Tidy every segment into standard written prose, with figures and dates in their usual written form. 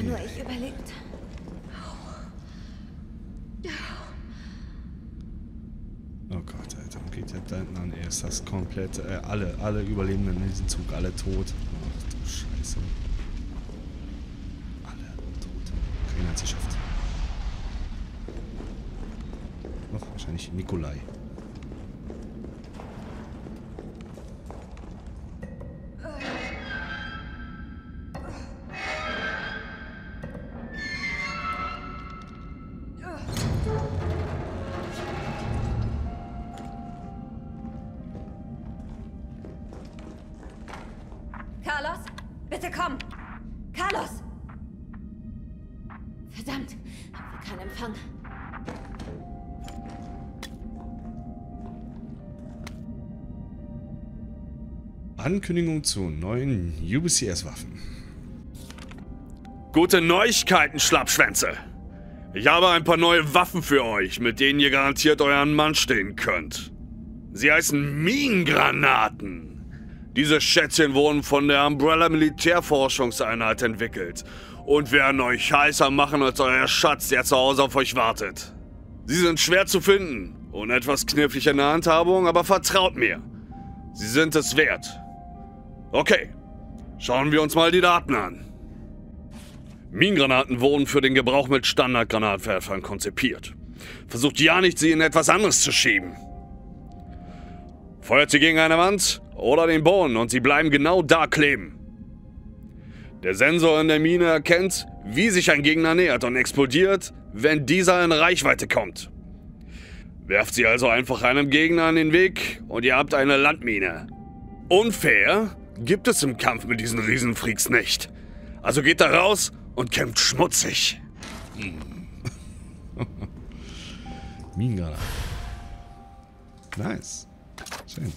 nur ich überlebt. Oh Gott, Alter. Geht ja da hinten an. Ey, ist das komplett... alle Überlebenden in diesem Zug, alle tot. Ach du Scheiße. Alle tot. Keiner hat es geschafft. Noch wahrscheinlich Nikolai. Carlos, bitte komm! Carlos! Verdammt, haben wir keinen Empfang. Ankündigung zu neuen UBCS-Waffen. Gute Neuigkeiten, Schlappschwänze! Ich habe ein paar neue Waffen für euch, mit denen ihr garantiert euren Mann stehen könnt. Sie heißen Minengranaten. Diese Schätzchen wurden von der Umbrella Militärforschungseinheit entwickelt und werden euch heißer machen als euer Schatz, der zu Hause auf euch wartet. Sie sind schwer zu finden und etwas knifflig in der Handhabung, aber vertraut mir, sie sind es wert. Okay, schauen wir uns mal die Daten an. Minengranaten wurden für den Gebrauch mit Standardgranatwerfern konzipiert. Versucht ja nicht, sie in etwas anderes zu schieben. Feuert sie gegen eine Wand oder den Boden und sie bleiben genau da kleben. Der Sensor in der Mine erkennt, wie sich ein Gegner nähert und explodiert, wenn dieser in Reichweite kommt. Werft sie also einfach einem Gegner in den Weg und ihr habt eine Landmine. Unfair gibt es im Kampf mit diesen Riesenfreaks nicht. Also geht da raus und kämpft schmutzig. Minengranaten. Nice. Schön.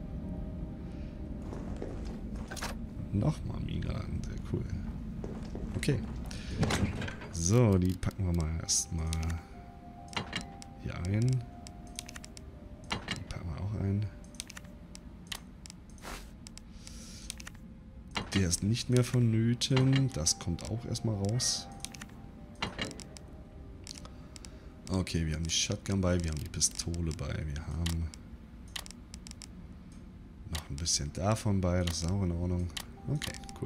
Nochmal Minengranaten. Sehr cool. Okay. So, die packen wir mal erstmal hier ein. Die packen wir auch ein. Der ist nicht mehr vonnöten. Das kommt auch erstmal raus. Okay, wir haben die Shotgun bei, wir haben die Pistole bei, wir haben noch ein bisschen davon bei, das ist auch in Ordnung. Okay, cool.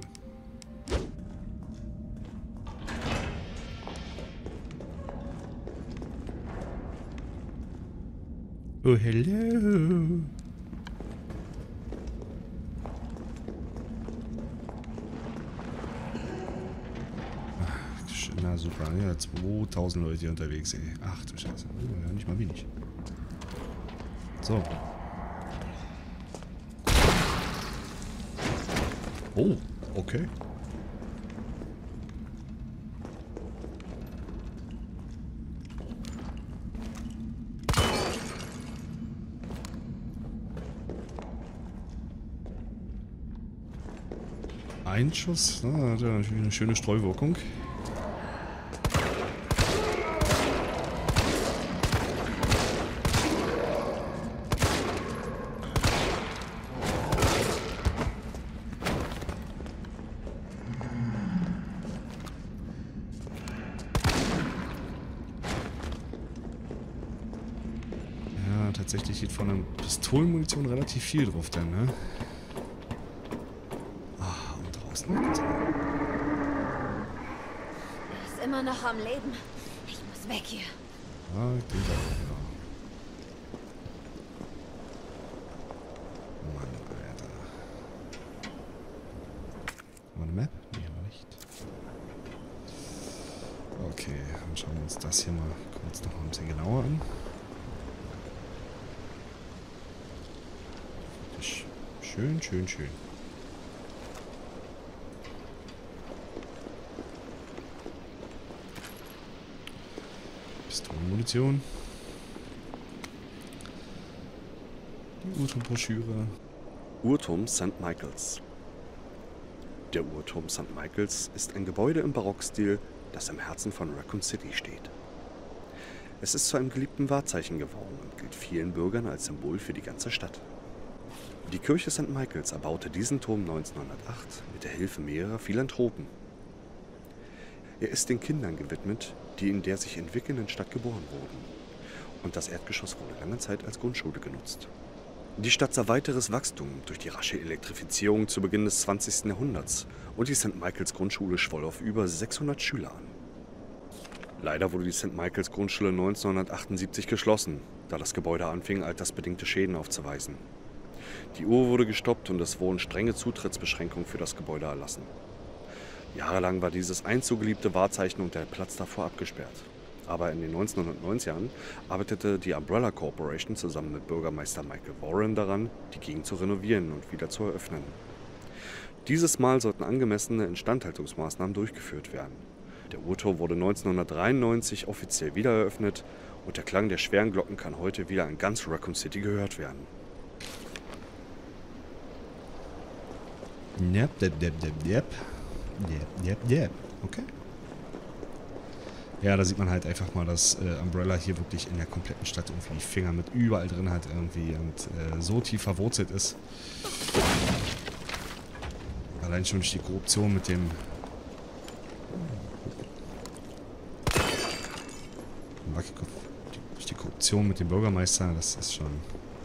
Oh, hello. Na super, ja, 2000 Leute hier unterwegs, ey. Ach du Scheiße, ja, nicht mal wenig. So. Oh, okay. Ein Schuss, na, hat ja natürlich eine schöne Streuwirkung. Tatsächlich geht von der Pistolenmunition relativ viel drauf, denn, ne? Ah, und draußen. Er ist immer noch am Leben. Ich muss weg hier. Ah, ich denke auch, ja. Mann, Alter. Haben wir eine Map? Nee, haben wir nicht. Okay, dann schauen wir uns das hier mal kurz noch ein bisschen genauer an. Schön, schön, schön. Pistolenmunition. Die Uhrturmbroschüre. Uhrturm St. Michaels. Der Uhrturm St. Michaels ist ein Gebäude im Barockstil, das im Herzen von Raccoon City steht. Es ist zu einem geliebten Wahrzeichen geworden und gilt vielen Bürgern als Symbol für die ganze Stadt. Die Kirche St. Michaels erbaute diesen Turm 1908 mit der Hilfe mehrerer Philanthropen. Er ist den Kindern gewidmet, die in der sich entwickelnden Stadt geboren wurden. Und das Erdgeschoss wurde lange Zeit als Grundschule genutzt. Die Stadt sah weiteres Wachstum durch die rasche Elektrifizierung zu Beginn des 20. Jahrhunderts und die St. Michaels Grundschule schwoll auf über 600 Schüler an. Leider wurde die St. Michaels Grundschule 1978 geschlossen, da das Gebäude anfing, altersbedingte Schäden aufzuweisen. Die Uhr wurde gestoppt und es wurden strenge Zutrittsbeschränkungen für das Gebäude erlassen. Jahrelang war dieses einst so geliebte Wahrzeichen und der Platz davor abgesperrt. Aber in den 1990ern arbeitete die Umbrella Corporation zusammen mit Bürgermeister Michael Warren daran, die Gegend zu renovieren und wieder zu eröffnen. Dieses Mal sollten angemessene Instandhaltungsmaßnahmen durchgeführt werden. Der Uhrturm wurde 1993 offiziell wieder eröffnet und der Klang der schweren Glocken kann heute wieder in ganz Raccoon City gehört werden. Okay. Ja, da sieht man halt einfach mal, dass Umbrella hier wirklich in der kompletten Stadt irgendwie Finger mit überall drin hat irgendwie und so tief verwurzelt ist. Allein schon durch die Korruption mit dem Wackelkopf, durch die Korruption mit dem Bürgermeister, das ist schon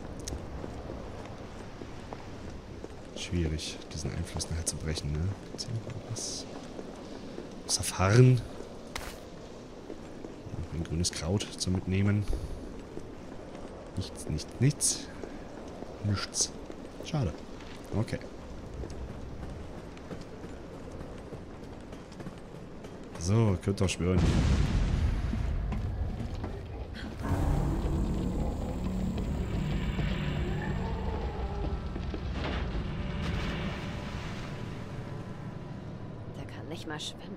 schwierig, diesen Einfluss nachher zu brechen, ne? Was erfahren. Ein grünes Kraut zum Mitnehmen. Nichts. Nichts. Schade. Okay. So, könnt ihr schwören. Der kann nicht mal schwimmen.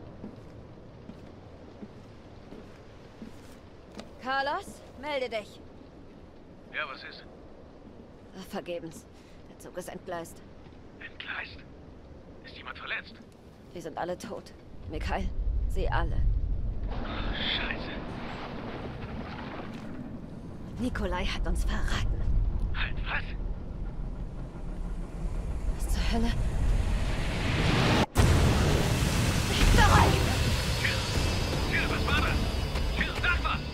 Carlos, melde dich. Ja, was ist? Ach, vergebens. Der Zug ist entgleist. Entgleist? Ist jemand verletzt? Die sind alle tot. Mikhail, sie alle. Scheiße. Nikolai hat uns verraten. Halt, was? Was zur Hölle? Zurück! Jill, was war das? Jill, sag was!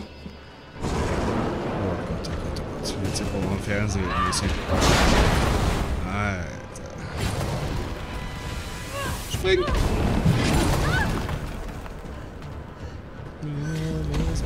Oh Gott. Jetzt sind wir mal im Fernsehen ein bisschen. Alter. Spring! Los,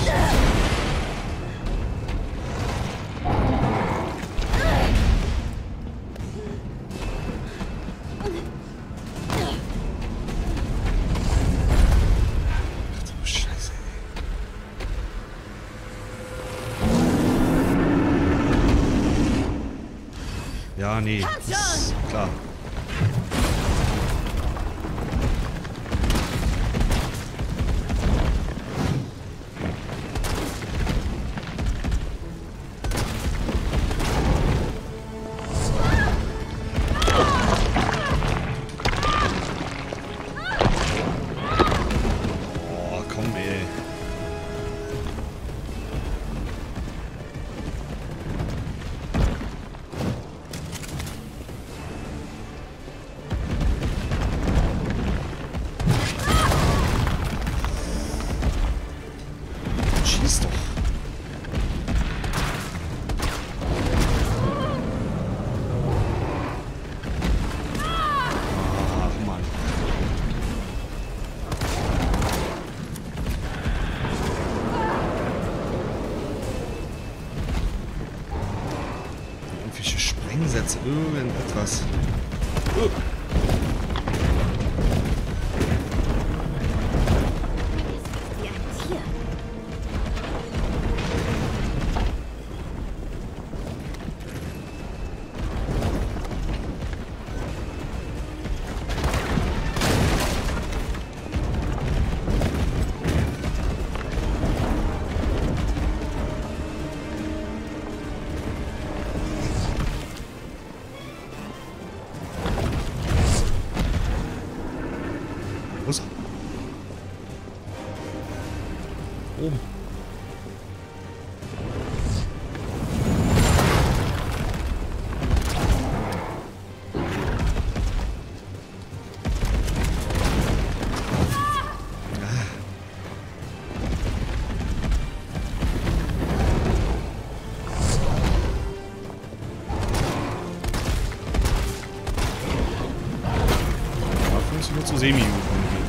ja, nee, ist klar. Oh, komm, ey. Schieß doch. Ach, Mann. Irgendwelche Sprengsätze, irgendetwas. Wie ein Tier. semi-gut umgehen.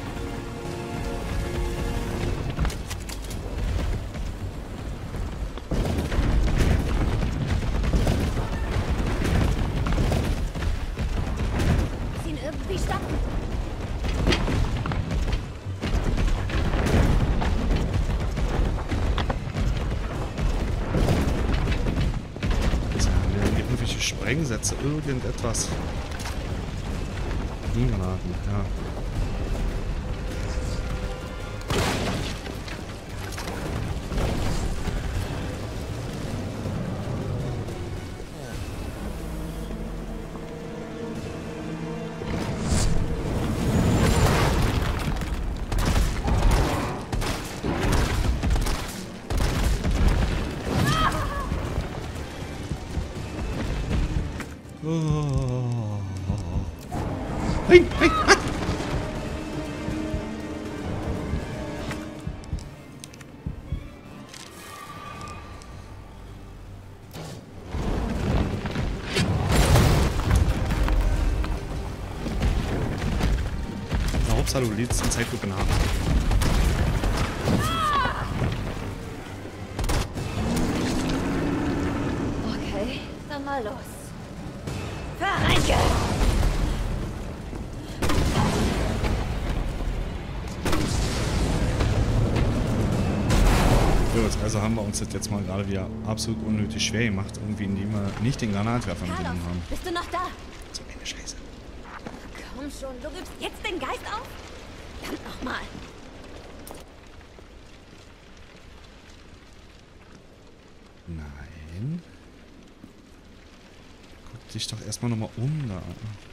Ziehen irgendwie stoppen. Irgendwelche Sprengsätze, irgendetwas. Granaten, ja. Oh. Hey, hey, ah. Na, Hauptsache, du lädst in Zeitlupe nach. Okay, dann mal los. Verreike! Gut, also haben wir uns das jetzt mal gerade wieder absolut unnötig schwer gemacht, irgendwie indem wir nicht den Granatwerfer mitgenommen haben. Bist du noch da? So eine Scheiße. Komm schon, du gibst jetzt den Geist auf? Verdammt nochmal. Nein. Guck dich doch erstmal nochmal um da.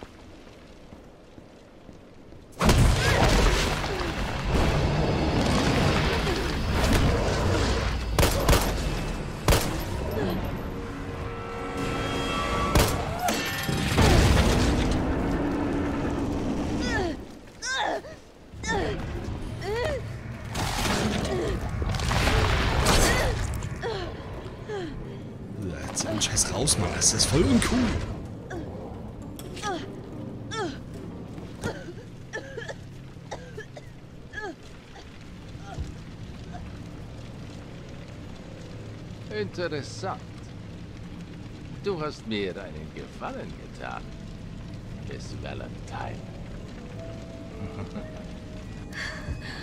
Jetzt den Scheiß raus, Mann. Das ist voll uncool. Interessant. Du hast mir einen Gefallen getan, Miss Valentine.